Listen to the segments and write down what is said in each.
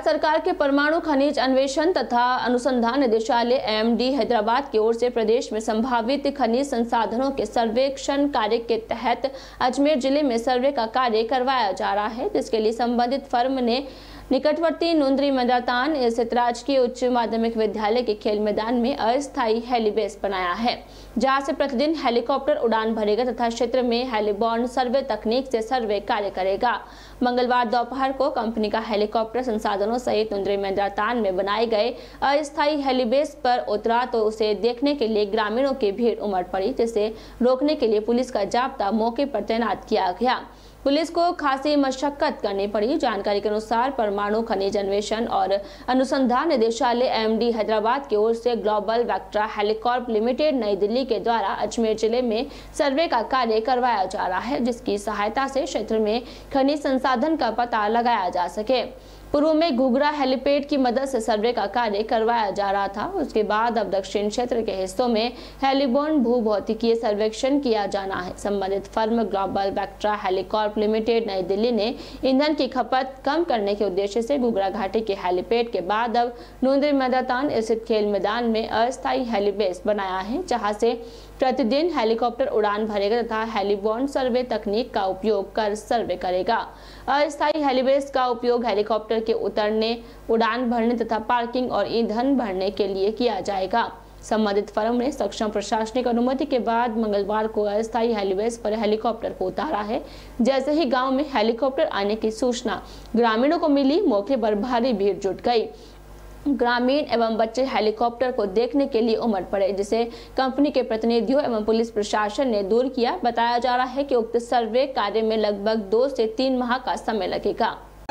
राज्य सरकार के परमाणु खनिज अन्वेषण तथा अनुसंधान निदेशालय एमडी हैदराबाद की ओर से प्रदेश में संभावित खनिज संसाधनों के सर्वेक्षण कार्य के तहत अजमेर जिले में सर्वे का कार्य करवाया जा रहा है, जिसके लिए संबंधित फर्म ने निकटवर्ती नुंद्री मैदान स्थित राजकीय उच्च माध्यमिक विद्यालय के खेल मैदान में अस्थायी हेलीबेस बनाया है, जहां से प्रतिदिन हेलीकॉप्टर उड़ान भरेगा तथा क्षेत्र में हेलीबॉर्न सर्वे तकनीक से सर्वे कार्य करेगा। मंगलवार दोपहर को कंपनी का हेलीकॉप्टर संसाधनों सहित नुंद्री मैदान में बनाए गए अस्थायी हेलीबेस पर उतरा तो उसे देखने के लिए ग्रामीणों की भीड़ उमड़ पड़ी, जिसे रोकने के लिए पुलिस का जाब्ता मौके पर तैनात किया गया। पुलिस को खासी मशक्कत करनी पड़ी। जानकारी के अनुसार परमाणु खनिज अन्वेषण और अनुसंधान निदेशालय एमडी हैदराबाद की ओर से global Vectra Helicorp limited New Delhi के द्वारा अजमेर जिले में सर्वे का कार्य करवाया जा रहा है, जिसकी सहायता से क्षेत्र में खनिज संसाधन का पता लगाया जा सके। पूर्व में घुघरा हेलीपैड की मदद से सर्वे का कार्य करवाया जा रहा था। उसके बाद अब दक्षिण क्षेत्र के हिस्सों में हेलीबॉर्न भूभौतिकीय सर्वेक्षण किया जाना है। संबंधित firm global Vectra Helicorp limited New Delhi ने ईंधन की खपत कम करने के उद्देश्य से घुघरा घाटी के हेलीपैड के बाद अब नुंद्री मैदान स्थित खेल मैदान में अस्थायी हेलीबेस बनाया है, जहां से प्रतिदिन हेलीकॉप्टर उड़ान भरेगा तथा हेलीबॉर्न सर्वे तकनीक का उपयोग कर सर्वे करेगा। अस्थायी हेलीबेस का उपयोग हेलीकॉप्टर के उतरने, उड़ान भरने तथा पार्किंग और ईंधन भरने के लिए किया जाएगा। संबंधित फर्म ने सक्षम प्रशासनिक अनुमति के बाद मंगलवार को अस्थायी हेलीबेस पर हेलीकॉप्टर को उतारा है। जैसे ही गांव में हेलीकॉप्टर आने की सूचना ग्रामीणों को मिली, मौके पर भारी भीड़ जुट गई। ग्रामीण एवं बच्चे हेलीकॉप्टर को देखने के लिए उमड़ पड़े, जिसे कंपनी के प्रतिनिधियों एवं पुलिस प्रशासन ने दूर किया। बताया जा रहा है कि उक्त सर्वे कार्य में लगभग 2 से 3 माह का समय लगेगा।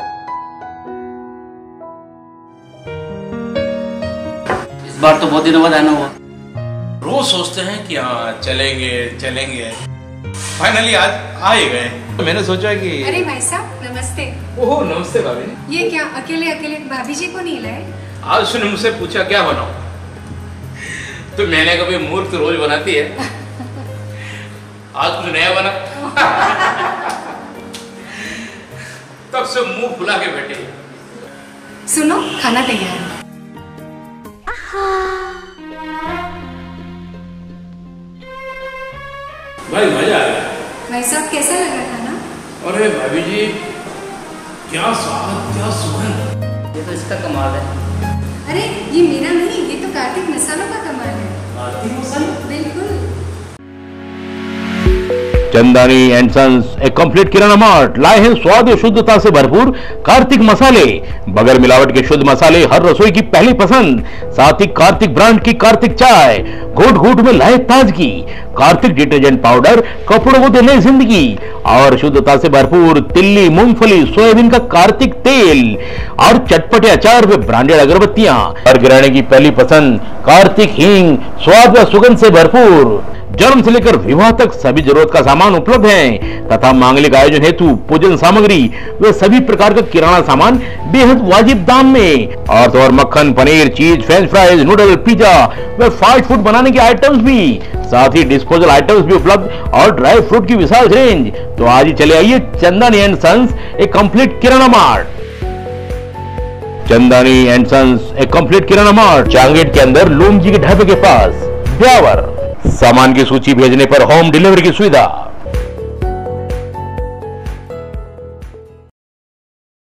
इस बार तो बहुत दिनों बाद आना हुआ। रोज सोचते हैं कि हाँ चलेंगे, फाइनली आज आ ही गए। तो मैंने सोचा कि अरे भाई साहब नमस्ते। ओह नमस्ते भाभी। ये क्या अकेले भाभी जी को नहीं लाए? आज उसने मुझसे पूछा क्या बनाऊं, तो मैंने कभी मूर्ख रोज बनाती है, आज कुछ नया बना। तब से मुंह फुला के बैठे। सुनो खाना तैयार है। भाई मजा आ गया। भाई साहब कैसा लगा खाना? अरे भाभी जी क्या स्वाद, क्या सुगंध, ये तो इसका कमाल है। अरे ये मेरा नहीं, ये तो कार्तिक मसालों का कमाल है। कार्तिक मसाला? बिल्कुल। चंदानी एंड सन्स एक कंप्लीट किराना मार्ट लाए हैं स्वाद और शुद्धता से भरपूर कार्तिक मसाले। बगैर मिलावट के शुद्ध मसाले हर रसोई की पहली पसंद। साथ ही कार्तिक ब्रांड की कार्तिक चाय, घूट घूट में लाए ताजगी। कार्तिक डिटर्जेंट पाउडर, कपड़ों को दे नई जिंदगी। और शुद्धता से भरपूर तिल्ली, मूंगफली, सोयाबीन का कार्तिक तेल और चटपटे अचार व ब्रांडेड अगरबत्तियां। हर गृहिणी की पहली पसंद कार्तिक हींग, स्वाद व सुगंध से भरपूर। जन्म से लेकर विवाह तक सभी जरूरत का सामान उपलब्ध है तथा मांगलिक आयोजन हेतु पूजन सामग्री व सभी प्रकार का किराना सामान बेहद वाजिब दाम में। और तो और मक्खन, paneer, cheese, french fries, noodle, pizza व फास्ट फूड बनाने के आइटम्स भी, साथ ही डिस्पोजल आइटम्स भी उपलब्ध और ड्राई फ्रूट की विशाल रेंज। तो आज ही चले आइए चंदानी एंड सन्स एक complete kirana mart. Chandani and sons एक कंप्लीट किराना मार्ट चांगेट के अंदर लूम जी के ढाबे के पास, ब्यावर। सामान की सूची भेजने पर होम डिलीवरी की सुविधा।